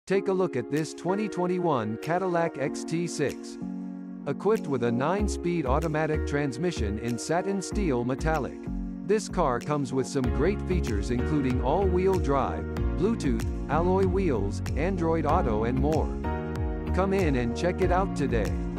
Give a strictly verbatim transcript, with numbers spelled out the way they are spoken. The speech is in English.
Take a look at this twenty twenty-one Cadillac X T six. Equipped with a nine-speed automatic transmission in satin steel metallic. This car comes with some great features including all-wheel drive, Bluetooth, alloy wheels, Android Auto and more. Come in and check it out today.